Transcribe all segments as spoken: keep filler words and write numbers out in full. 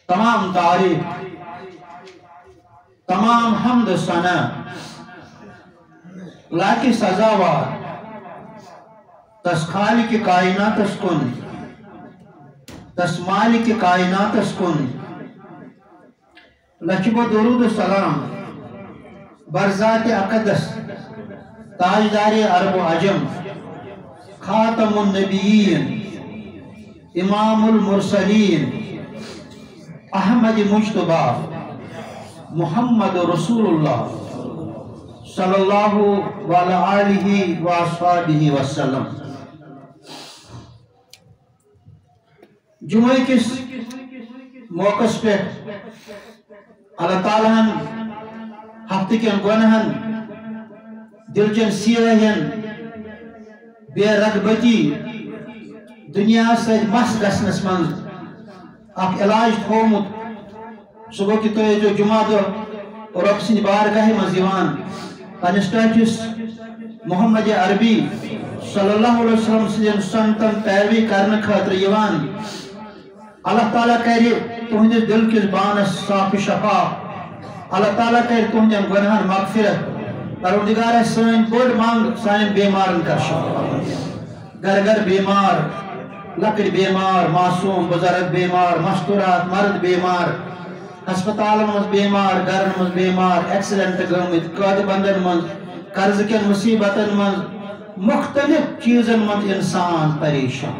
تمام تعریف تمام حمد ثنا لاکی سزاوار تس خالق کائنات اس کن تس مالک کائنات اس کن لچب و درود و سلام برذات اقدس تاجدار عرب و عجم خاتم النبیین امام المرسلین احمد مجتبی محمد رسول اللہ صلی اللہ علیہ وآلہ وسلم. جمعہ کس موقع پہ اللہ تعالیٰ ہفتہ کن گنہن دل چن سیاہن بے رغبتی دنیا سے مس گسنس من اخ علاج تھومت سہ گو کہ تھی جو جمعہ دہ رب سند بارگاہ مزان پنس ٹاٹس محمد عربی صلی اللہ علیہ وسلم سن سنتن پیروی کرنے خاطر یوان. اللہ تعالیٰ کر تہندس دل کس بانس صاف شفاف. اللہ تعالیٰ کر تہندین گناہن مغفرت. پروردگار سن بڑ مانگ سان بیمارن کر شفا. گھر گھر بیمار لکڑ بیمار معصوم بزرگ بیمار مستورات مرد بیمار ہسپتال مز بیمار گھرن مز بیمار ایکسیڈنٹ گمت قید بندن مز قرض کن مصیبتن مز مختلف چیزن مز انسان پریشان.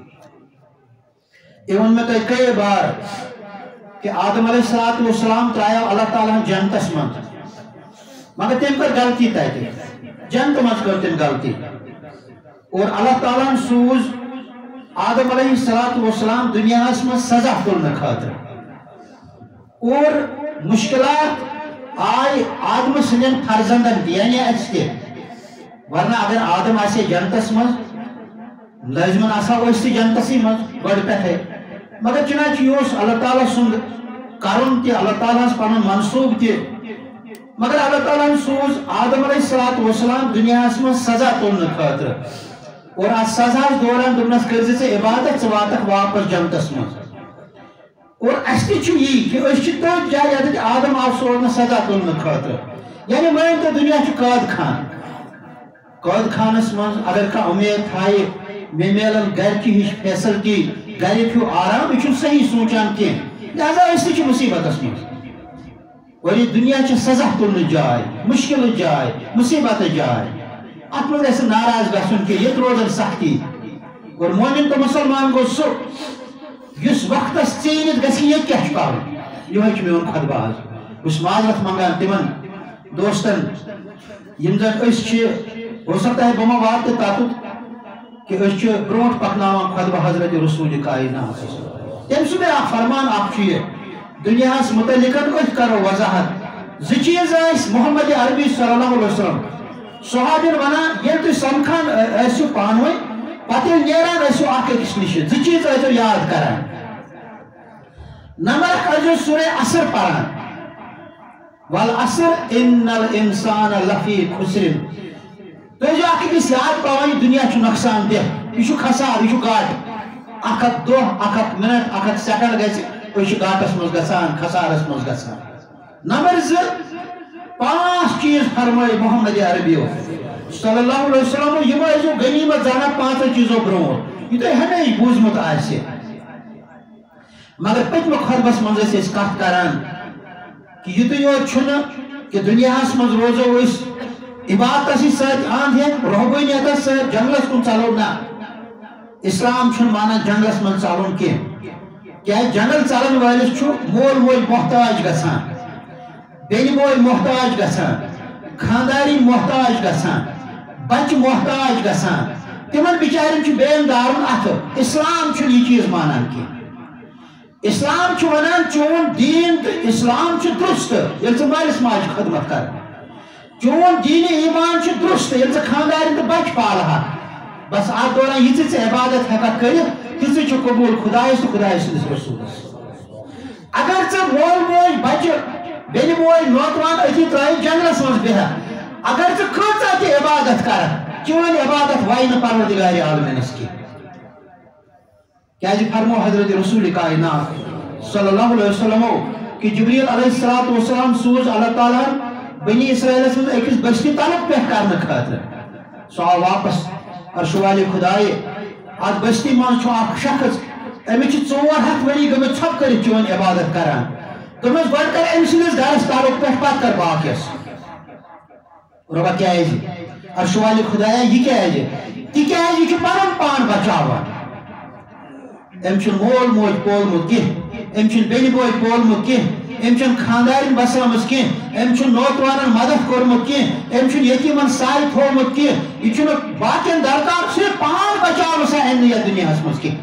یہ ون میں تھی کئی بار کہ آدم علیہ السلام ترایا اللہ تعالیٰ جنتس من مگر تم کر غلطی تھی جنت مز کر تم غلطی اور اللہ تعالیٰ سوز آدم علیہ السلام دنیا میں سزا تلنے خاطر اور مشکلات آئی آدم سندین فرزندن یعنی اس کے ورنہ اگر آدم آسے جنتس من لازمن آسا ویسے جنتسی من گڑ پہ مگر چنانچہ یہ اللہ تعالیٰ سند کرن تی اللہ تعالیٰ پن منصوب تی مگر اللہ تعالیٰ سوز آدم علیہ السلام دنیا میں سزا تلنے خاطر اور اس سزا دوران دنس کرزی سے عبادت سے واتک واپس جنتس من اور اس تی چھو یہ کہ اس چھ تو جائے یادت آدم آف سورنا سزا تلنے خاطر یعنی مین تو دنیا چھ قید خان قید خانس من اگر کا امید تھائی میں میلن گھر کی ہش فیصلٹی گھر کیوں آرام یہ صحیح سوچان کی لہذا اس تی چھ مصیبت اس من اور یہ دنیا چھ سزا تلنے جائے مشکل جائے مصیبت جائے ات من ایسے ناراض گھن کہ یہ روزن سختی اور مومن تو مسلمان گو سو اس وقت ژیٖنِتھ گژھِ یہ کیا کر یہ میون خطبہ بس معذرت منگان تمن دوستن یم زن اس ہو سکتا ہے بما وات تاتت کہ اس برونٹ پکناوان خطبہ حضرت رسول کائنات تم سب فرمان اخ دنیا متعلق ات کرو وضاحت زٕ چیز محمد عربی صلی اللہ علیہ وسلم صحابین ونان یل تھی سمکھان ٲسِو پانوے پتہ ییٚلہِ نیران ٲسِو اکھ أکِس نِش زٕ چیز ٲسِو یاد کران. نمبر اکھ ٲسِو سورہ عصر پران والعصر ان الانسان لفی خسر. تُہۍ ٲسِو اکھ أکِس یاد پاوان یہِ دنیا چھُ نۄقصان دہ یہِ چھُ کھسار یہِ چھُ گاٹہٕ اکھ اکھ دۄہ اکھ اکھ منٹ اکھ اکھ سیکنڈ گژھِ أسۍ چھِ گاٹس منٛز گژھان کھسارس منٛز گژھان. نمبر زٕ پانچ چیز فرمائے محمد عربی صلی اللہ علیہ وسلم یہ ٲسِو غنیمت زانان پانچو چیزو برونٛٹھ یہ تۄہہِ ہمیشہِ بوٗزمُت آسہِ مگر پٔتمہِ خطبس منٛز ٲسۍ أسۍ کتھ کران کہ یُتُے یوت چھُنہٕ کہ دُنیاہس منٛز روزو أسۍ عبادتس سۭتۍ اند ہٮ۪تھ رۄحبٲنیتس سۭتۍ جنگلس کُن ژلو نہ اسلام چھُنہٕ مانان جنگلس منٛز ژلُن کینٛہہ کیٛازِ جنگل ژلن وٲلِس چھُ مول موج محتاج گژھان بیٚنہِ بوے محتاج گژھان خانداری محتاج گژھان بچہ محتاج گژھان تمن بچارن چھُ بیٚین دارُن اتھٕ. اسلام چھُنہٕ یہِ چیٖز مانان کینٛہہ. اسلام چھُ ونان چون دیٖن تہٕ اسلام چھُ درست ییٚلہِ ژٕ مٲلِس ماجہِ خدمت کر چون دیٖنہِ ایٖمان چھُ درست ییٚلہِ ژٕ خاندارن تہٕ بچہ پالہکھ بس اتھ دوران یہِ ژٕ عبادت ہٮ۪ککھ کٔرِتھ تِژٕے چھُ قبوٗل خۄدایس تہٕ خۄداے سٕنٛدِس رسوٗلس. اگر ژٕ مول موج بچہ بیٚنہِ بوے نوتوان أتی ترٛٲیِتھ جنگلس منٛز بِہکھ اگر ژٕ کۭژاہ تہِ عبادت کرکھ چٲنۍ عبادت وایہِ نہٕ پروردگارِ عالمیٖنس کینٛہہ. کیٛازِ فرمو حضرت رسول کائنات صلی اللہ علیہ وسلم کہ جبریل علیہ السلام سوز اللہ تعالیٰ بنی اسرائیل سے ایک بستی تعلق پہ کرنے خاطر سو آو واپس عرش والے خدائے ات بستی من شخص امچ ژور ہتھ ؤری گٔمٕتۍ ژھۄپہٕ کٔرِتھ چون عبادت کران دوٚپمَس گۄڈٕ کر أمۍ سٕنٛدِس گرس تعلق پٮ۪ٹھ پتہٕ کر باقیس رۄبا کیازِ عرش والے خدایا یہِ کیازِ تِکیازِ یہِ چھُ پنُن پان بچاوان أمۍ چھُنہٕ مول موج پولمُت کینٛہہ أمۍ چھُنہٕ بیٚنہِ بوے پولمُت کینٛہہ أمۍ چھُنہٕ خاندارٮ۪ن بسٲمٕژ کینٛہہ أمۍ چھُنہٕ نوتوانن مدد کوٚرمُت کینٛہہ أمۍ چھُنہٕ یتیٖمن سایہِ تھوٚومُت کینٛہہ یہِ چھُنہٕ باقین درکار صرف پان بچاونہٕ سا أنۍ نہٕ یتھ دُنیاہس منٛز کینٛہہ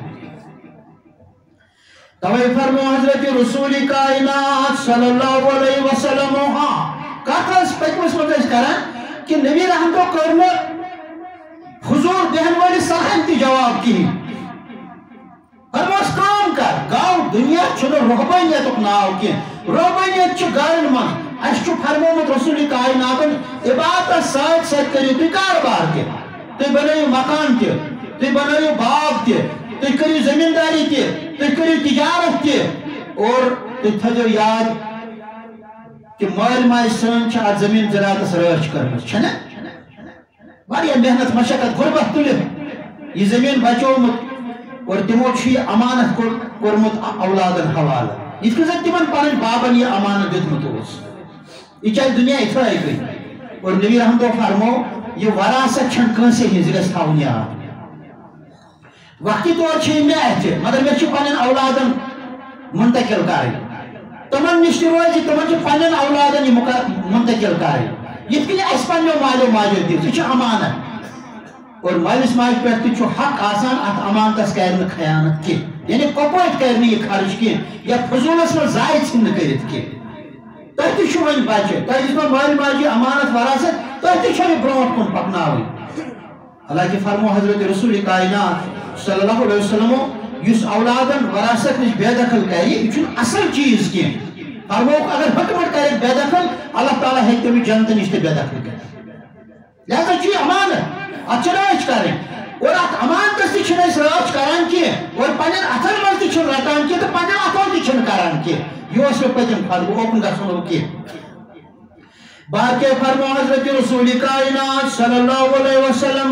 توے فرمو حضرت رسول کائنات صلی اللہ علیہ وسلم ہاں کتھ ٲس پٔتمِس منٛز أسۍ کران کہ نبی رحمتو کٔر نہٕ فضول دِہن وٲلِس صلحن تہِ جواب کِہیٖنۍ فرموس کٲم کر گاو دنیا چھُنہٕ رۄحبٲنیتُک ناو کینٛہہ رۄحبٲنیت چھُ گرن منٛز اَسہِ چھُ فرمومُت رسول کائناتن عبادتس سۭتۍ سۭتۍ کٔرِو تُہۍ کاربار تہِ تُہۍ بنٲیِو مکان تہِ تُہۍ بنٲیِو باغ تہِ تُہۍ کٔرِو زمیٖندٲری تہِ تُہۍ کٔرِو تجارت تہِ اور تُہۍ تھٲیزیو یاد کہ مٲلۍ ماجہِ سٲنۍ چھِ اتھ زمیٖن زِراتس رٲچھ کٔرمٕژ چھَنا واریاہ محنت مشقت غربت تُلِتھ یہِ زمیٖن بچومُت اور تمو چھُ یہِ امانت کوٚرمُت اولادن حوالہٕ یِتھ کٔنۍ زن تِمن پنٕنۍ بابن یہِ امانت دیُتمُت اوس یہِ چلہِ دُنیا یِتھٲے کٔنۍ اور نبی رحمتو فرمو یہِ وراثت چھنہٕ کٲنٛسے ہِنٛز یہِ گژھِ تھاوُن یاد وقتی طور چھِ یہِ مےٚ اَتھِ مگر مےٚ چھِ پنٕنٮ۪ن اولادن منتقل کرٕنۍ تِمن نِش تہِ روزِ تِمن چھِ پنٕنٮ۪ن اولادن یہِ منتقل کرٕنۍ یِتھ کٔنۍ اَسہِ پنٕنٮ۪و مالیو ماجیو دِژ یہِ چھِ امانت اور مٲلِس ماجہِ پٮ۪ٹھ تہِ چھُ حق آسان اتھ امانتس کرِ نہٕ خیانت کینٛہہ یعنی کۄپٲٹھۍ کرِ نہٕ یہِ خرٕچ کینٛہہ یا فضوٗلس منٛز ضایہِ ژھٕنہِ نہٕ کٔرِتھ کینٛہہ تۄہہِ تہِ چھُ وۄنۍ بچہِ تۄہہِ دِژمو مٲلۍ ماجہِ یہِ امانت وراثت تۄہہِ تہِ چھو یہِ برونٛٹھ کُن پکناوٕنۍ حالانکہِ فرمو حضرت رسول کائنات صلی اللہ علیہ وسلم یُس اولادن وراثت نِش بے دخل کرِ یہِ چھُنہٕ اصل چیٖز کینٛہہ فرموکھ اگر ہُٹہٕ کرِ بے دخل اللہ تعالیٰ ہیٚکہِ تٔمِس جنتہٕ نِش تہِ بے دخل کٔرِتھ لہذا چھُ یہِ امانت اتھ چھِ رٲچھ کرٕنۍ اور اتھ امانتس تہِ چھِنہٕ أسۍ رٲچھ کران کینٛہہ اور پننٮ۪ن اتھن منٛز تہِ چھِنہٕ رٹان کینٛہہ تہٕ پننٮ۪ن اتھو تہِ چھِنہٕ کران کینٛہہ یہِ اوس مےٚ پٔتِم خطبہٕ بہٕ اوکُن گژھو نہٕ کینٛہہ باقٕے فرمو حضرت رسول کائنات صلی اللہ علیہ وسلم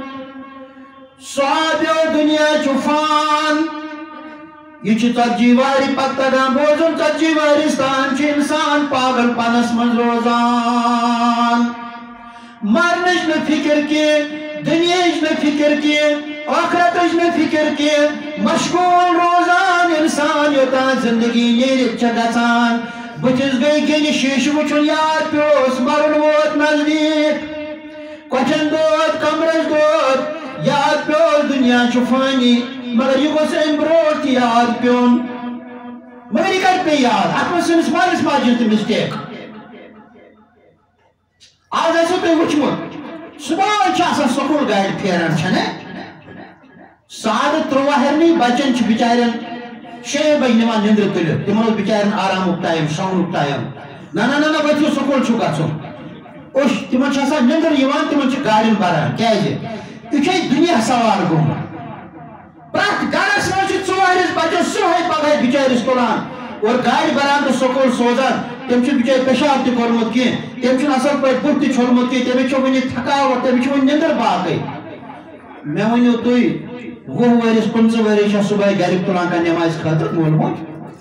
صحابیو دنیا چھُ فان یہ ژتجی واری پتہ تگان بوزن ژتجی وارس تان انسان پاگل پنس من روزان مرنچ نہ فکر کی دنیاچ نہ فکر کی آخرتچ نہ فکر کی مشغول روزان انسان یوتان زندگی نیرت چھ گژھان بتس گئی گنہ شیش وچھن یاد پیوس مرن ووت نزدیک کچن دود کمرس دود یاد پیوس دنیا چھ فانی مگر یہ گوس ام برونٹھ یاد پیون مگر یہ کت پہ یاد ات منٛز سٲنِس مٲلِس ماجہِ تہِ مسٹیک آز آسو تُہۍ وٕچھمُت صبحٲے چھِ آسان سکوٗل گاڑِ پھیران چھَنا ساڑٕ تُرٛواہ ہٮ۪رنٕے بچن چھِ بِچارٮ۪ن شیٚیہِ بجہِ نِوان نِندرِ تُلِتھ تِمن اوس بِچارٮ۪ن آرامُک ٹایم شۄنٛگنُک ٹایم نہ نہ نہ نہ ؤتھِو سکوٗل چھُ گژھُن اوٚش تِمن چھِ آسان نِندٕر یِوان تِمن چھِ گاڑٮ۪ن بران کیازِ یہِ چھُ دُنیا سوار گوٚمُت پرٛٮ۪تھ گرس منٛز چھِ ژورِس بچس صُبحٲے پگہٲے بِچٲرِس تُلان اور گاڑِ بران تہٕ سکوٗل سوزان تٔمۍ چھُنہٕ بِچٲرۍ پیشاب تہِ کوٚرمُت کینٛہہ تٔمۍ چھُنہٕ اصل پٲٹھۍ بُتھ تہِ چھوٚلمُت کینٛہہ تٔمِس چھِ وُنہِ تھکاوٹ تٔمِس چھِ وُنہِ نِندٕر باقٕے مےٚ ؤنِو تُہۍ وُہ ؤرِس پٕنٛژٕ ؤری چھا صُبحٲے گرِکۍ تُلان کانٛہہ نٮ۪مازِ خٲطرٕ مول موج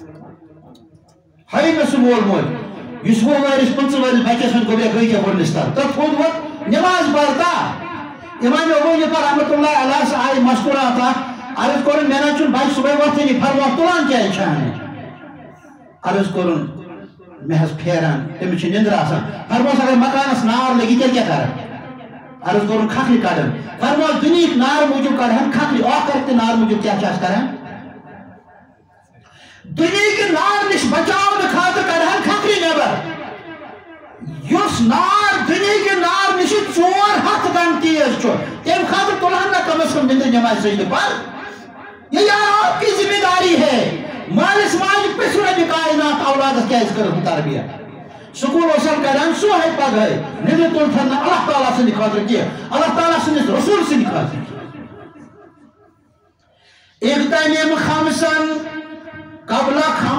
ہاے مےٚ سُہ مول موج یُس وُہ ؤرِس پٕنٛژٕ ؤرِس بچس وۄنۍ گوٚو گٔے کیٛاہ ووٚننس تل تہٕ تھوٚد ووٚت نٮ۪ماز پرتا امام ابو حنیفہ رحمۃ اللہ علیہ سا آیہِ مستوٗرات اکھ عرض کوٚرُن مےٚ نہ چھُنہٕ بچہِ صُبحٲے وۄتھٲنی فرموکھ تُلان کیٛازِ چھانہِ عرض کوٚرُن مےٚ حظ پھیران تٔمِس چھِ نِندٕر آسان فرموس اگر مکانس نار لگی تیٚلہِ کیٛاہ کران عرض کوٚرُن کھکھرِ کڑان فرموس دُنہِکۍ نار موٗجوٗب کڑہن کھکھرِ ٲخرت تہِ نار موٗجوٗب کیٛاہ چھِ أسۍ کران دُنہِکۍ نار نِش بچاونہٕ خٲطرٕ کڑہن کھکھرِ نٮ۪بر یُس نار دُنہِکۍ نار نِش ژور ہتھ گنٹہٕ تیز چھُ تمہِ خٲطرٕ تُلہن نہ کم از کم نِندٕر نٮ۪مازِ سجدٕ پر یہ یار آپ کی ذمہ داری ہے مالس ماجہِ پرٛژھِو رۄبہِ کائنات اولادس کیازِ کٔرٕکھ تربیت سکوٗل اوسن کران صُبحٲے پگہٲے نِندٕر تُلتھن نہٕ اللہ تعالیٰ سٕنٛدِ خٲطرٕ کینٛہہ اللہ تعالیٰ سٕنٛدِس رسوٗل سٕنٛدِ خٲطرٕ اغتنم خمسن قبل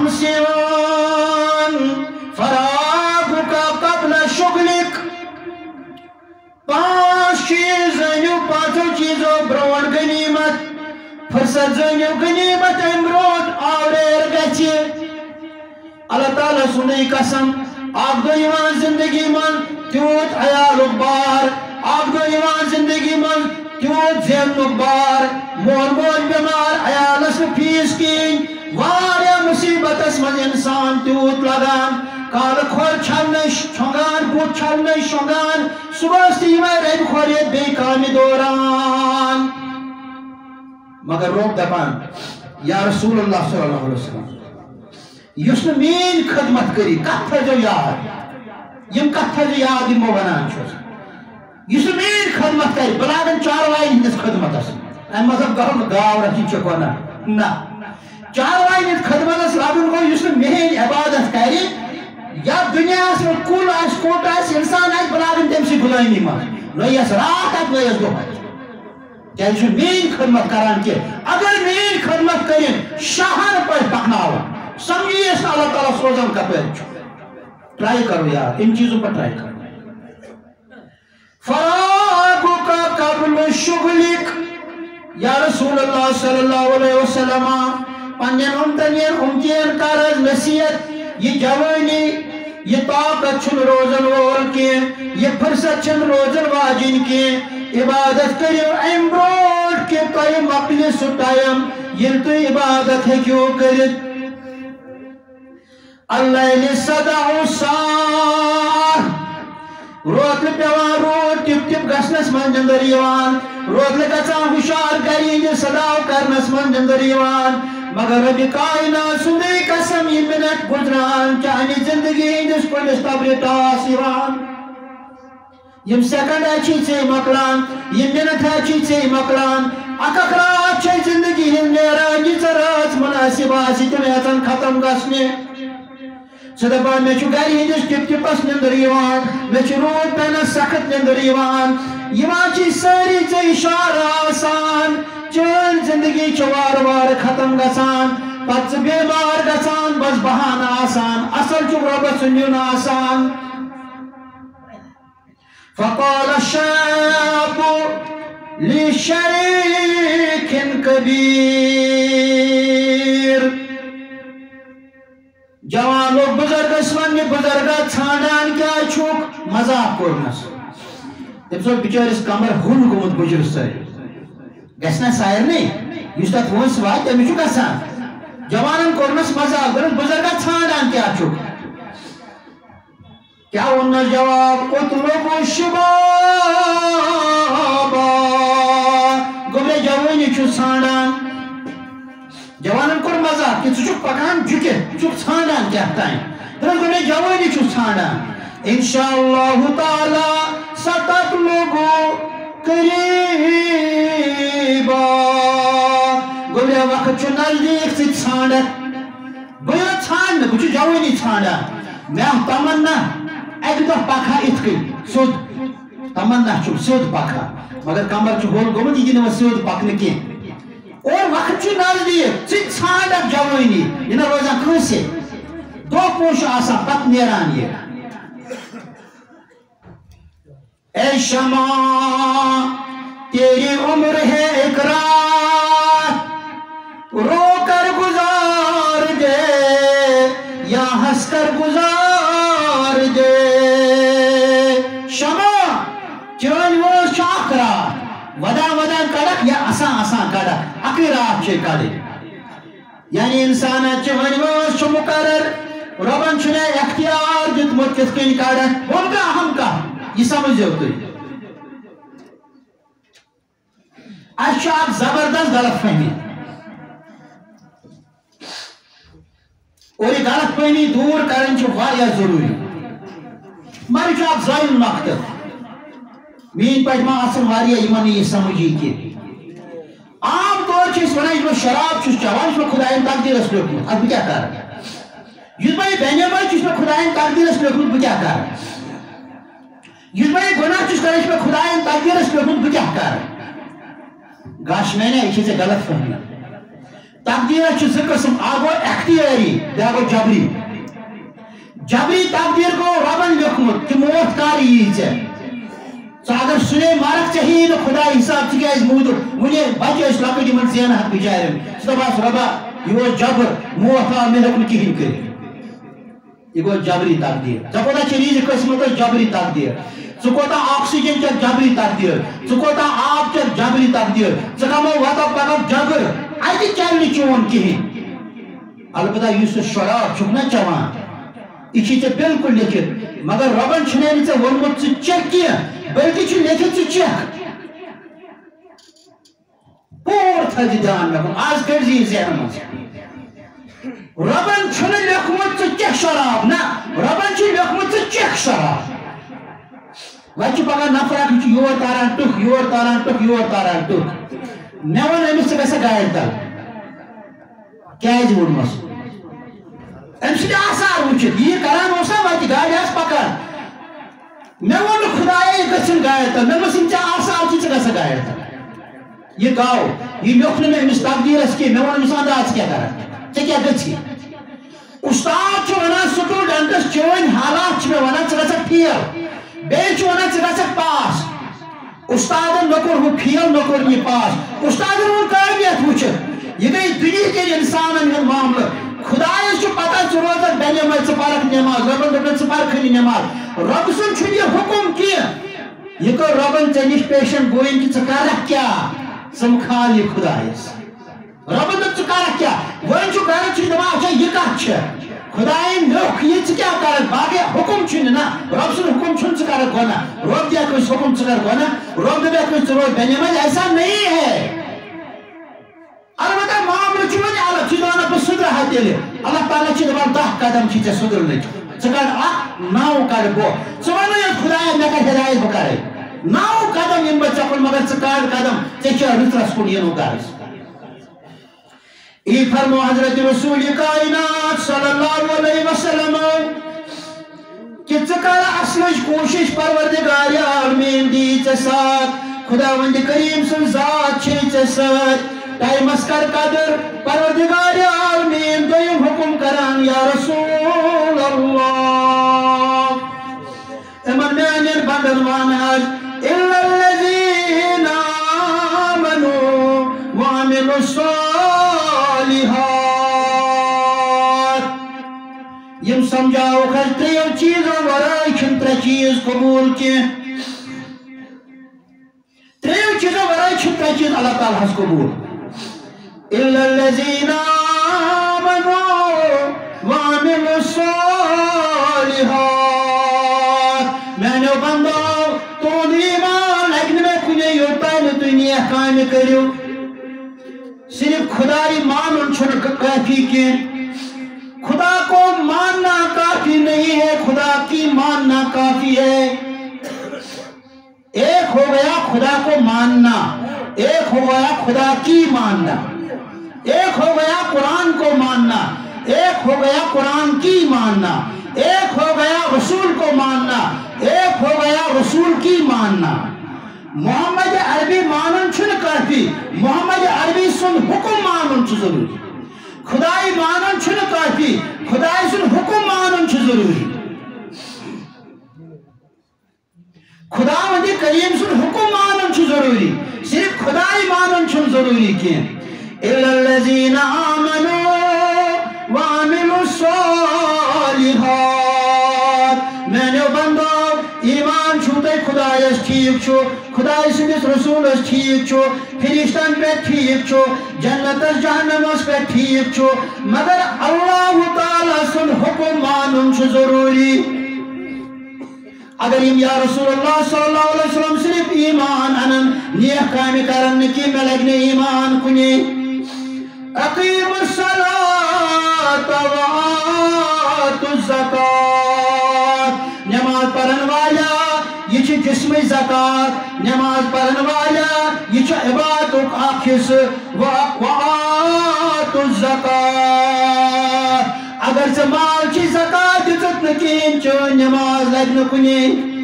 خمسین فراغک قبل شغلک پانچ چیز زنیو پانچو چیزو برون غنیمت فرصت زنیو غنیمت امرود آوریر گچی اللہ تعالیٰ سنی قسم آپ دو ایمان زندگی من تیوت عیالک بار آپ دو ایمان زندگی من تیوت زینک بار مول مول بیمار عیالس فیس کین واریا مصیبت اسمن انسان تیوت لگان کال کھور چھلنے چھنگان بوت چھلنے شنگان صبح سیمہ ریب خوریت بے کامی دوران مگر روک دپان یا رسول اللہ صلی اللہ علیہ وسلم یس مین خدمت کری کت تھو یاد یم کت تھو یاد یمو ونان چھس یس مین خدمت کری بلاگن چاروائن ہندس خدمت اس ام مذہب گرم گاو رکھی چکونا نا چاروائن ہند خدمت اس لابن کو یس مین عبادت کری یا دنیا سے کل آس کوٹ آس انسان آس بلاگن تم سی غلامی ماں نویس رات آت نویس دو کیا یہ مین خدمت کران کے اگر مین خدمت کریں شاہر پر پکناوا سمجھیے اس اللہ تعالیٰ سوزن کا پیر ٹرائی کرو یار ان چیزوں پر ٹرائی کرو فراغک قبل شغلک یا رسول اللہ صلی اللہ علیہ وسلم پنین امتنین امتین کارز نصیحت یہ جوانی یہ طاقت چھن روزن وول کے یہ فرصت چھن روزن واجن کے عبادت کریو امبروڈ کے تائی مقلی سٹائم یہ تو عبادت ہے کیوں کرت اللہ نے صدع سار روتل پیوان روت ٹپ ٹپ گسنس من جندر یوان روتل گچان ہوشار کرین صداو کرنس من جندر یوان مگر رب کائنات سندی قسم یہ منٹ گزران چاہنی زندگی ہندس پولیس تبری ٹاس یوان یم سیکنڈ اچھی سے مکلان یم منٹ اچھی سے مکلان اکک رات چھے زندگی ہند نیران یہ زراز مناسب آسی تمہیں اتن ختم گسنے صدبان میں چھو گاری ہندس ٹپ ٹپس نندر یوان میں چھو رود پینس سخت نندر یوان یوان چی ساری چی اشارہ آسان چون زندگی چوار وار ختم گسان پتس بیمار گسان بس بہانا آسان اصل چھو رب سنیون آسان فقال الشاب لشریک کبیر جوان لوگ بزرگ اسمان میں بزرگا چھانڈان کیا چھوک مذاق کرنس تم سو بچارس کمر ہون گمت بجر سر گسنا سائر نہیں یس تک ہون سوائے تمی چھو گسان جوانن کرنس مذاق کرنس بزرگا چھانڈان کیا چھوک کیا انہا جواب اطلب شبابا گمرے جوانی چھو چھانڈان جوانن کور مزاق کہ چھو پکان جھکے چھو چھانڈان کہتا ہے درست گمرے جوانی چھو چھانڈان انشاءاللہ تعالی ستطلبو قریبا گمرے وقت چھو نزدیک سے چھانڈان بیا چھانڈ بچو جوانی چھانڈان میں تمنا ایک دو پکا اتکل سود تمنا چھو سود پکا مگر کمر چھو ہول گمت یہ نو سود پکنے کی اور وقت چھو نزدیک چھ چھانڈا جوانی یہ نہ روزان کھنسے دو پوش آسا پت نیران یہ اے شما تیری عمر ہے ایک رات رو کر گزار دے یا ہنس کر گزار دے شما چون وہ شاک رات ودا ودا کڑک یا اسان اسان کڑک اکی رات چھے کڑک یعنی انسان چون وہ چھو مقرر ربن چھنے اختیار جت مت کس کن کڑک ان کا اہم کا یہ سمجھ جو تو اشیاء زبردست غلط فہمی اور یہ غلط فہمی دور کرن چھو واریاہ ضروری ماری چھو آپ ظاہر مقتد مین پجما اصل واریاہ ایمانی یہ سمجھی کی عام طور چھو اس ونہ اس میں شراب چھو چوان اس میں خدایان تقدیر اس لوگ اب کیا کر رہا اس میں بینیا بائی چھو اس میں خدایان تقدیر اس لوگ کیا کر رہا اس میں گناہ چھو اس میں خدایان تقدیر اس لوگ کیا کر رہا گاش میں نے ایک چیزیں غلط فہمی تقدیر چھ زٕ قسم اکھ گوٚو اختیاری بیٛاکھ گوٚو جبری جبری تقدیر گوٚو ربن لیوٚکھمُت کہِ موت کر یی ژےٚ ژٕ اگر سُلے مرکھ ژےٚ ہیی نہٕ خۄدا حساب ژٕ کیٛازِ موٗدُکھ وُنہِ بچہِ ٲسۍ لۄکٕٹۍ یِمن زینہَکھ بِچارٮ۪ن ژٕ دپہَس رۄبا یہِ اوس جبر موت آو مےٚ ہیوٚک نہٕ کِہیٖنۍ کٔرِتھ یہِ گوٚو جبری تقدیر ژےٚ کوتاہ چھِ ریٖزِ قٕسمت ٲس جبری تقدیر ژٕ کوتاہ آکسیجن چھکھ جبری تقدیر ژٕ کوتاہ آب چھکھ جبری تقدیر ژٕ کمو وتو پگہہ جبر اتہِ چلہِ نہٕ چون کِہیٖنۍ البتہ یُس ژٕ شراب چھُکھ نا چٮ۪وان یہِ چھُے ژےٚ بالکل لیکھِتھ مگر رۄبن چھُنہٕ نہٕ ژےٚ ووٚنمُت ژٕ چکھ کینٛہہ بلکہِ چھُ لیکھِتھ ژٕ چکھ پوٗرٕ تھٲیزِ دیان مےٚ کُن آز کٔڑزِ یہِ ذہنہٕ منٛز رۄبن چھُنہٕ لیوٚکھمُت ژٕ چکھ شراب نہ رۄبن چھُ لیوٚکھمُت ژٕ چکھ شراب وۄنۍ چھُ پگہہ نفر اکھ یہِ چھُ یور تاران ٹُکھ یور تاران ٹُکھ یور تاران ٹُکھ مےٚ ووٚن أمِس ژٕ گژھکھ گاڑِ تل کیٛازِ ووٚنمَس أمۍ سٕنٛدِ آثار وٕچھِتھ یہِ کران اوس نا وتہِ گاڑِ آسہٕ پکان مےٚ ووٚن نہٕ خۄدایا یہِ گٔژھِنۍ گاڑِ تل مےٚ دوٚپُس یِم ژےٚ آثار چھِ ژٕ گژھکھ گاڑِ تل یہِ گاو یہِ لیوٚکھ نہٕ مےٚ أمِس تقدیٖرس کینٛہہ مےٚ ووٚن أمِس اندا ژٕ کیٛاہ کرکھ ژےٚ کیٛاہ گژھی اُستاد چھُ ونان سٹوٗڈنٹس چٲنۍ حالات چھِ مےٚ ونان ژٕ گژھکھ فیل بیٚیہِ چھُ ونان ژٕ گژھکھ پاس اُستادن نہ کوٚر ہُہ فیل نہ کوٚر یہِ پاس اُستادن ووٚن قٲبلیت وٕچھِتھ یہِ گٔے دُنہِکٮ۪ن انسانن ہُنٛد معاملہٕ خۄدایس چھُ پتہ ژٕ روزکھ بے نٮ۪ماز ژٕ پرکھ نٮ۪ماز رۄبن دوٚپُن ژٕ پرکھٕے نہٕ نٮ۪ماز رۄبہٕ سُنٛد چھُنہٕ یہِ حُکُم کینٛہہ یہِ کٔر رۄبن ژےٚ نِش پیشن گویِن کہِ ژٕ کرکھ کیٛاہ ژٕ مہٕ کھال یہِ خۄدایس رۄبن دوٚپ ژٕ کرکھ کیٛاہ وۄنۍ چھُ گرٕ چھُ دپان اچھا یہِ کتھ چھےٚ خۄداین لیوٚکھ یہِ ژٕ کیٛاہ کرکھ باقٕے حُکُم چھُنہٕ نہ رۄب سُنٛد حُکُم چھُنہٕ ژٕ کرکھ گۄناہ رۄب دِیَکھ کٲنٛسہِ حُکُم ژٕ کر گۄناہ رۄب دپیکھ کٲنٛسہِ ژٕ روز بے نٮ۪ماز ایسا نہیں ہے البتہ معاملہٕ چھُ وۄنۍ الگ ژٕ چھُکھ دپان بہٕ سُدرٕ ہا تیٚلہِ اللہ تعالیٰ چھِ دپان دہ قدم چھِ ژےٚ سُدرنٕکۍ ژٕ کڑ اکھ نو کڑ بۄہ ژٕ وَن نہٕ ییٚتہِ خۄدایا مےٚ کر ہدایت بہٕ کرے نو قدم یِمہٕ بہٕ ژےٚ کُن مگر ژٕ کڑ قدم ژےٚ چھےٚ رٕژرس کُن یِنُک غرض ای فرمو حضرت رسول کائنات صلی اللہ علیہ وسلم کہ ژٕ کر اصلٕچ کوٗشش پروردگار عالمیٖن دی ژےٚ ساتھ خداوند کریم سُنٛد ذات چھے ژےٚ سۭتۍ ٹایمس کر قدر پروردگار عالمیٖن دوٚیِم حُکُم کران یا رسول اللہ یِمن میانٮ۪ن بندن ون حظ الا الذین آمنوا وعملوا الصالحات یم سمجھاوکھ حظ ترٛیو چیٖزو ورٲے چھِنہٕ ترٛےٚ چیٖز قبوٗل کینٛہہ ترٛیو چیٖزو ورٲے چھِ ترٛےٚ چیٖز اللہ تعالیٰ ہس قبوٗل الا الذین آمنوا وعملوا الصالحات میانیو بندو تُہُنٛد ایٖمان لگہِ نہٕ مےٚ کُنے یوٚتام نہٕ تُہۍ نیک کامہِ کٔرِو صرف خدائی مانن چھُنہٕ کافی کینٛہہ خدا کو ماننا کافی نہیں ہے خدا کی ماننا کافی ہے ایک ہو گیا خدا کو ماننا ایک ہو گیا خدا کی ماننا ایک ہو گیا قرآن کو ماننا ایک ہو گیا قرآن کی ماننا ایک ہو گیا رسول کو ماننا ایک ہو گیا رسول کی ماننا محمد عربی مانن چھُنہٕ کافی محمد عربی سُنٛد حُکُم مانُن چھُ ضروٗری خدائی مانن چھُنہٕ کافی خدائی سُنٛد حُکُم مانُن چھُ ضروٗری خداوندِ کریم سُنٛد حُکُم مانُن چھُ ضروٗری صرف خدائی مانُن چھُنہٕ ضروٗری کینٛہہ الا الذین آمنوا وعملوا الصالحات میانیو بندو ایمان چھُو تۄہہِ خدایس ٹھیٖک چھُ خداے سٕنٛدِس رسوٗلس ٹھیٖک چھُ فرشتن پٮ۪ٹھ ٹھیٖک چھُ جنتس جہنمس پٮ۪ٹھ ٹھیٖک چھُ مگر اللہ تعالیٰ سُنٛد حُکُم مانُن چھُ ضروٗری اگر یم یا رسول اللہ صلی اللہ علیہ وسلم صرف ایمان انن نیک کامہِ کرن نہٕ کینٛہہ مےٚ لگہِ نہٕ ایمان کُنے اقیموا الصلاۃ وآتوا الزکات نماز پرن والا یہ چھِ جسمٕچ زکات نماز پرن والا یہ چھُ عبادتُک اکھ حصہٕ وآتوا الزکات اگر ژےٚ مال چھِ زکات دِژٕتھ نہٕ کِہیٖنۍ چٲنۍ نماز لگہِ نہٕ کُنے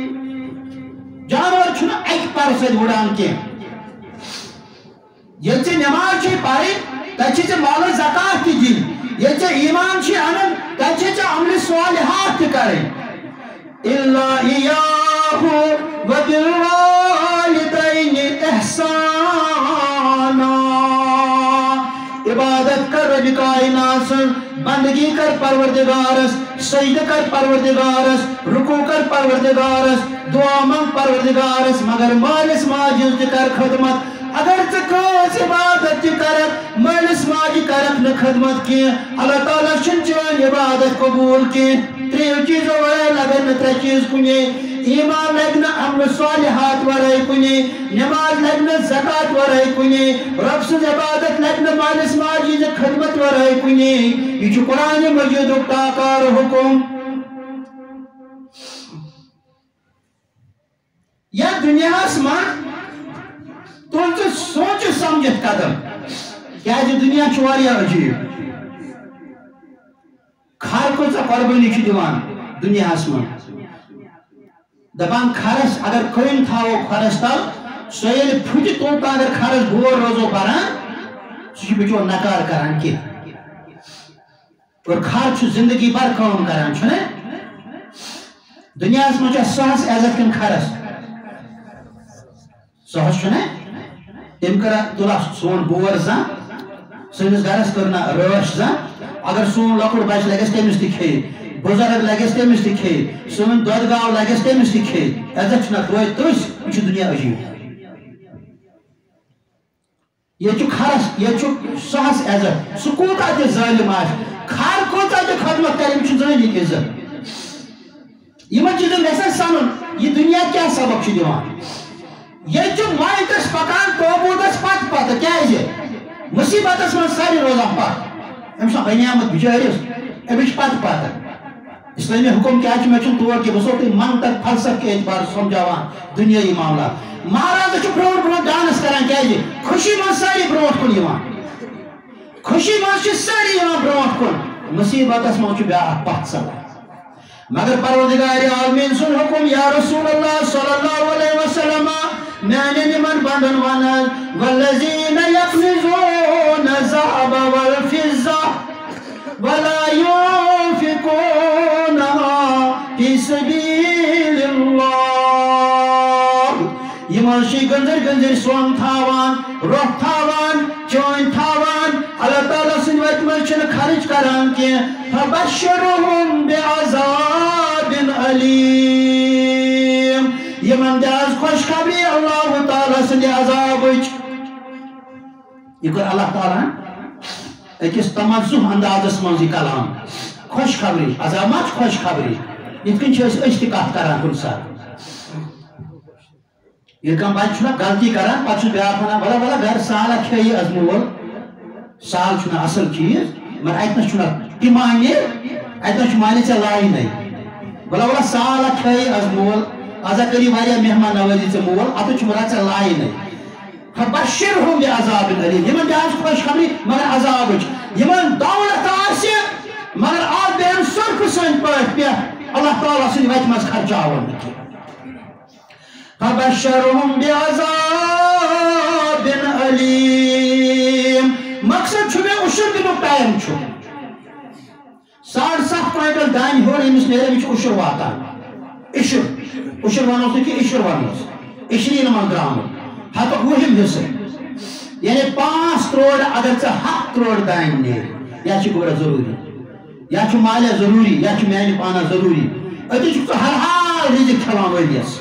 جانور چھُنہٕ اکہِ پرٕ سۭتۍ وُڑان کینٛہہ ییٚلہِ ژےٚ نماز چھے پرٕنۍ تچ مال زکات تہ دن یہ ایمان چھ انن تچ عمل صالحات تہ کریں الا ایاہ وبالوالدین احسانا عبادت کر رب کائنات سن بندگی کر پروردگارس سجدہ کر پروردگارس رکوع کر پروردگارس دعا منگ پروردگارس مگر مالس ماجس تہ کر خدمت اگر ژٕ کٲنٛسہِ عبادت تہِ کرکھ مٲلِس ماجہِ کرکھ نہٕ خدمت کینٛہہ اللہ تعالیٰ چھُنہٕ چٲنۍ عبادت قبوٗل کینٛہہ ترٛیٚیو چیٖزو ورٲے لگن نہٕ ترٛےٚ چیٖز کُنے ایمان لگہِ نہٕ عملہِ صالحات ورٲے کُنے نٮ۪ماز لگہِ نہٕ زکات ورٲے کُنے رۄب سٕنٛز عبادت لگہِ نہٕ مٲلِس ماجہِ ہِنٛزِ خدمت ورٲے کُنے یہِ چھُ قرآنِ مجیٖدُک ٹاکار حُکُم یتھ دُنیاہس منٛز تُل ژٕ سوٗنٛچِتھ سمجھِتھ قدم کیٛازِ دُنیا چھُ واریاہ عجیٖب کھر کۭژاہ قۄربٲنی چھِ دِوان دُنیاہس منٛز دپان کھرس اگر کٔنۍ تھاوو کھرس تل سۄ ییٚلہِ پھُٹہِ توٚت اگر کھرس بور روزو بران سُہ چھُ بِچور نکار کران کینٛہہ اور کھر چھُ زندگی بھر کٲم کران چھُنہ دُنیاہس منٛز چھا سہس عزت کِنہٕ کھرس سہس چھُنہ تٔمۍ کٔر تُلا سون بور زن سٲنِس گرس کٔر نہ رٲچھ زن اگر سون لۄکُٹ بچہِ لگٮ۪س تٔمِس تہِ کھیٚیہِ بُزرگ لگٮ۪س تٔمِس تہِ کھیٚیہِ سٲنۍ دۄدٕ گاو لگٮ۪س تٔمِس تہِ کھیٚیہِ عزت چھُنہ توتہِ تٔسۍ یہِ چھُ دُنیا عجیٖب ییٚتہِ چھُ کھرس ییٚتہِ چھُ سہس عزت سُہ کوٗتاہ تہِ ظٲلِم آسہِ کھر کوٗتاہ تہِ خدمت کرِ أمِس چھُ زٲنِتھ عزت یِمن چیٖزن گژھِ اَسہِ سنُن یہِ دُنیا کیٛاہ سبق چھُ دِوان یہ جو مائتس پکان توبودس پت پت کیازِ مصیبتس من ساری روزان پت امس بنیامت بچارس امس پت پت اسلامی حکم کیا میں طور کہ بسو تھی منطق فلسفہ کے اعتبار سمجھاوان دنیائی معاملات مہاراج برو برو ڈانس کران کیازِ خوشی من ساری برونٹ کن یوان خوشی من ساری یوان برونٹ کن مصیبتس من بیاکھ پت سبق مگر پروردگار عالمین سن حکم یا رسول اللہ صلی اللہ علیہ وسلم میانے نمن بندن ونن والذین یکنزون الذهب والفضة ولا ينفقونها في سبيل الله یمن چھ گنزر گنزر سون تھاوان روح تھاوان چون تھاوان اللہ تعالیٰ سن وقت من چھن خرچ کران کی فبشرهم بعذاب علیم یمن دیاز خوشخبری اللہ تعالیٰ سن عذاب یہ کر اللہ تعالیٰ اکس تمزح اندازس من یہ کلام خوشخبری عذابات خوشخبری یہ کن چھ اس کت کران کن سات یہ کم بچہ چھنا غلطی کران پتہ بیاکھ ونان بلا بلا گھر سال کھیہِ از مول سال چھنا اصل چیز مگر اتنس چھنا تہِ مانے اتنس مانے ژےٚ لاینٕے بلا بلا سال کھیہِ از مول آزا کری واریاہ مہمان نوازی ژےٚ مول اتھ چھُ مراد ژےٚ لاینٕے فبشرهم بعذاب علیم یمن دیاز خوشخبری مگر عذابٕچ یمن دولت آسہِ مگر آز بیہن سرفہٕ سٕنٛدۍ پٲٹھۍ پٮ۪ٹھ اللہ تعالیٰ سٕنٛدِ وتہِ منٛز خرچاوان نہٕ کینٛہہ فبشرهم بعذاب علیم مقصد چھُ مےٚ اُشُر دِنُک ٹایم چھُ ساڑ سَتھ کوینٹل دانہِ ہیوٚر أمِس نیرِ أمِس چھُ اُشُر واتان اِشُر اُشُر وَنوس نہٕ کینٛہہ اِشُر وَنوس اِشریٖن منٛز درٛامُت ہتُک وُہِم حِصہٕ یعنی پانٛژھ ترٛوڑ اگر ژےٚ ہتھ ترٛوڑ دانہِ نیرِ یا چھُ گوٚبرا ضروٗری یا چھُ مالیہ ضروٗری یا چھُ میانہِ پانس ضروٗری أتی چھُکھ ژٕ ہر حال رِزق کھٮ۪وان ؤرۍیَس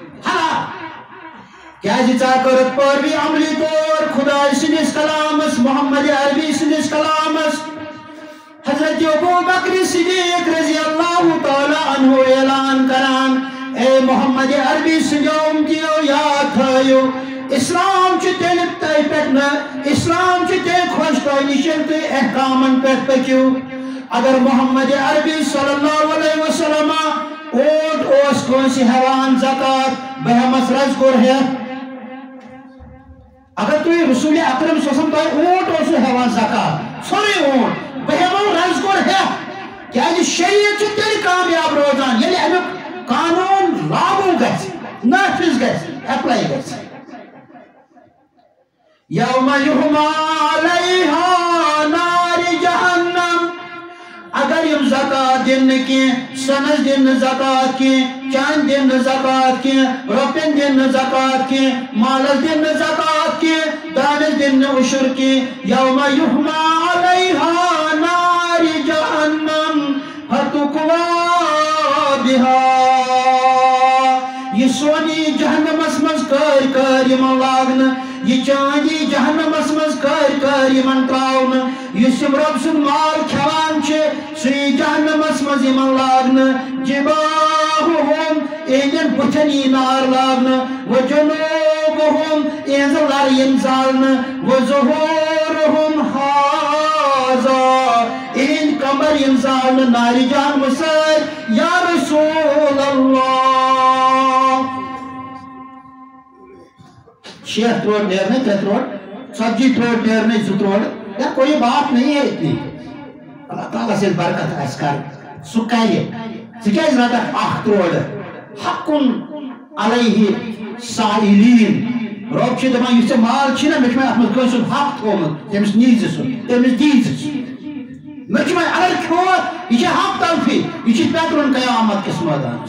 کیازِ ژےٚ کٔرٕتھ پٲروی عملی طور خداے سٕنٛدِس کلامس محمد عربی سٕنٛدِس کلامس حضرت ابو بکر صدیق رضی اللہ تعالیٰ عنہ اعلان کران اے محمد عربی سٕنٛدیو اُمتیو یاد تھٲیِو اسلام چھُ تیٚلہِ تۄہہِ پٮ۪ٹھ نہٕ اسلام چھُ تیٚلہِ خۄش تۄہہِ نِش ییٚلہِ تُہۍ احکامن پٮ۪ٹھ پٔکِو اگر محمد عربی صلی اللہ علیہ وسلم اوٹ اوس کٲنٛسہِ ہٮ۪وان زکات بہٕ ہٮ۪مس رزقُر ہٮ۪تھ اگر تُہۍ رسول اکرم صلی اللہ علیہ وسلم تۄہہِ اوٹ اوسوٕ ہٮ۪وان زکات سورُے اوٹ بہٕ ہٮ۪مو رزقُر ہٮ۪تھ کیازِ شریعت چھُ تیٚلہِ کامیاب روزان ییٚلہِ امیُک قانوٗن لاگوٗ گژھِ نافذ گژھِ ایپلاے گژھِ یوم یحمى علیہا جہنم اگر یم زکات دن کی سنس دن زکات کی چاند دن زکات کی روپن دن زکات کی مالس دن زکات کی دانس دن عشر کی یوم یحما علیہا نار جہنم فتقوا بها یہ سونی جہنمس مز کر کر یمن لاگن یہ چاندی جہنمس مز کر کر یمن تراؤن اس رب سن مال کھوان سی جہنمس مز یمن لاگن جباہم ایندن بتن نار لاگن و جنوبہم ایند لر ین زالن و ظہورہم حاضا ایند کمر ین زالن نار جہنم سر یا رسول اللہ شیخ تروڑ نیرنے تے تروڑ سبجی تروڑ نیرنے زو تروڑ یا کوئی بات نہیں ہے اتنی اللہ تعالیٰ سے برکت اس کر سکائیے سکائیے زیادہ آخ تروڑ حقن علیہ سائلین روب چھے دماغ یہ سے مال چھنا مجھمائی احمد کوئی سن حق تھومت تیمس نیز سن تیمس دیز سن مجھمائی اگر کھوت یہ چھے حق تلفی یہ چھے پیترون قیامت کس مادان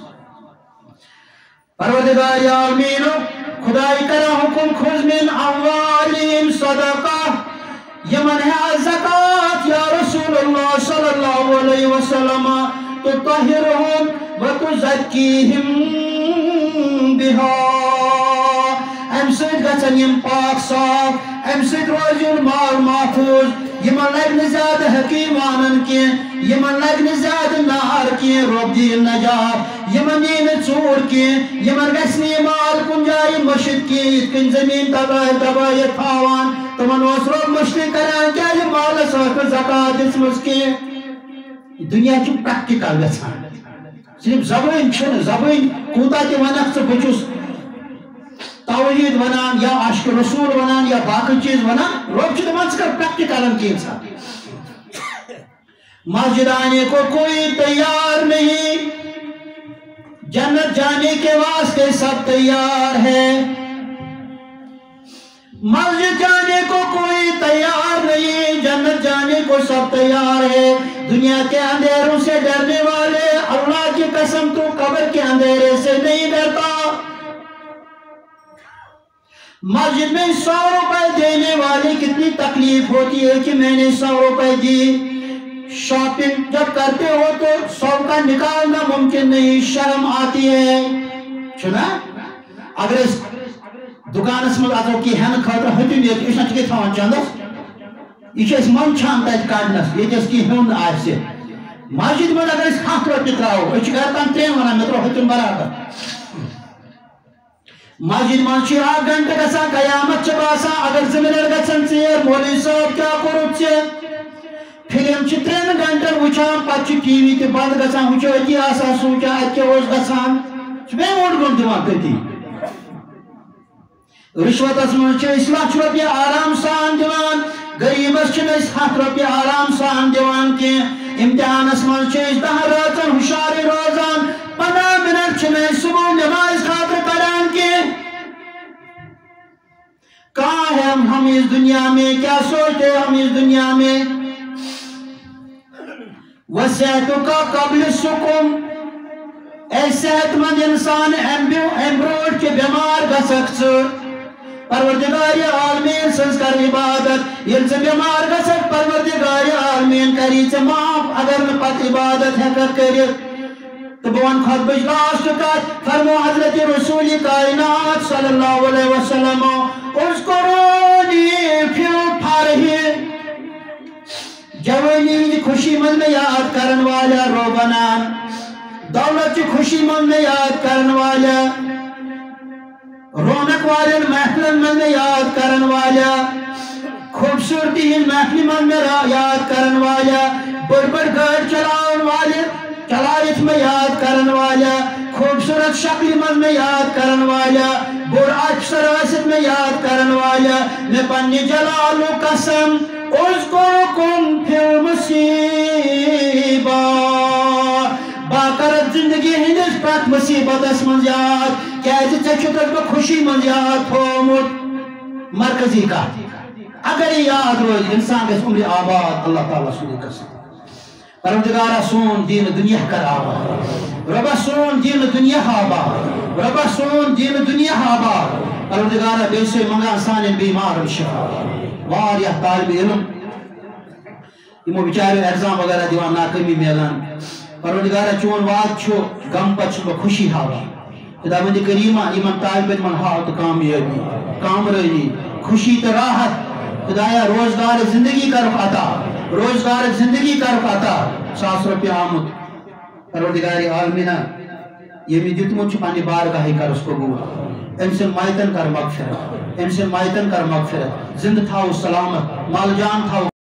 پروردگار عالمینو خدای کرا حکم خذ من اموالہم صدقہ یمن ہے زکاة یا رسول اللہ صلی اللہ علیہ وسلم تطہرہم و تزکیہم بہا ام سید گچن یم پاک صاف ام سید روزیون مال محفوظ یمن لگن زیادہ حکیمانن کی یمن لگن زیادہ نار کی رب دین نجات یمن نین چور کی یمن گسنی مال کن جائی مشد کی اتکن زمین تباہ تباہ تھاوان تمن اس رب مشتی کران کیا یہ مال ساکر زکاة اس مسکی دنیا کی پریکٹیکل گسان صرف زبان چھن زبان کوتا کی ونخ سے بچوس توحید ونان یا عشق رسول ونان یا باقی چیز ونان روب چھتے منس کر پریکٹیکلن کی انسان مسجد آنے کو کوئی تیار نہیں جنت جانے کے واسطے سب تیار ہے مسجد جانے کو کوئی تیار نہیں جنت جانے کو سب تیار ہے دنیا کے اندھیروں سے ڈرنے والے اللہ کی قسم تو قبر کے اندھیرے سے نہیں ڈرتا مسجد میں سو روپے دینے والی کتنی تکلیف ہوتی ہے کہ میں نے سو روپے دی شاپنگ جب کرتے ہو تو سو کا نکالنا ممکن نہیں شرم آتی ہے چھنا اگر اس دکان اس میں آتو کی ہن خاطر ہتی نہیں ہے اس نے چکے تھوان چاندس یہ اس من چھانتا ہے کارنس یہ جس کی ہن آج سے مسجد میں اگر اس ہاتھ رو پتراؤ اس گھرتان ترین وانا مترو ہتن برابر مسجد منچی آٹھ گھنٹے گسا قیامت چباسا اگر زمینر گسن سیر مولی صاحب کیا کرو چے فلم چھ ترین گھنٹن وچھان پچ ٹی وی تے بند گسان وچھو اتی آسا سوچا اتی اوز گسان بے موڑ گن دماغ کتی رشوت اسمان چھ اس لاکھ روپیہ آرام سان دیوان غریب اس چھن اس ہاتھ روپیہ آرام سان دیوان کے امتحان اسمان چھ اس دہ راتن ہوشاری روزان پندرہ منٹ چھن اس صبح نماز خاطر پڑھان کے کہاں ہے ہم اس دنیا میں کیا سوچتے ہم اس دنیا میں وصیتو کا قبل سکم اے صحت مند انسان ایمبروڈ کے بیمار کا سکس پروردگار عالمین سنسکر عبادت یہ سے بیمار کا سکس پروردگار عالمین کری سے معاف اگر میں پت عبادت ہے کر کری تو بوان خود بجلاس چکت فرمو حضرت رسول کائنات صلی اللہ علیہ وسلم اس کو رونی پھر پھارہی جوانی خوشی من میں یاد کرن والا روبنان دولت خوشی من میں یاد کرن والا رونق والے محفل من میں یاد کرن والا خوبصورتی محفل من میں یاد کرن والا بڑ بڑ گاڑ چلاؤن والے چلائف میں یاد کرن والا خوبصورت شکل من میں یاد کرن والا بڑ اکثر واسط میں یاد کرن والا میں پنی جلال و قسم اذکرکم فی المصیبہ باقرت زندگی ہندس پرت مصیبت اس من یاد کیازِ ژےٚ چھُتھ بہٕ خوشی من یاد تھومُت مرکزی کتھ اگر یہ یاد روز انسان گژھِ عمر آباد اللہ تعالیٰ سُنٛدی قسم پروردگارہ سون دین دنیا کر آباد ربا سون دین دنیا آباد ربا سون دین دنیا آباد پروردگارہ بیٚیہِ سے منگان سانٮ۪ن بیمارن شفا واریاہ طالب علم یمو بچاریو ایگزام وغیرہ دیوان ناکٲمی میلان پروردگارہ چون وعدٕ چھُ غم پتہٕ چھُس بہٕ خوشی ہاوان خداوندِ کریٖمہ یمن طالب علمن ہاو تہٕ کامیٲبی کامرٲنی خوشی تہٕ راحت خدایا روزگار زندگی کرُکھ عطا روزگار زندگی کرُکھ عطا ساس رۄپیہِ آمُت پروردگارِ عالمیٖنہ ییٚمہِ دیُتمُت چھُ پننہِ بارگاہٕے کرُس قبوٗل أمۍ سٕنٛدۍ مایتن کر مغفرت أمۍ سٕنٛدۍ مایتن کر مغفرت زندٕ تھاوُس سلامت مال جان تھاوُس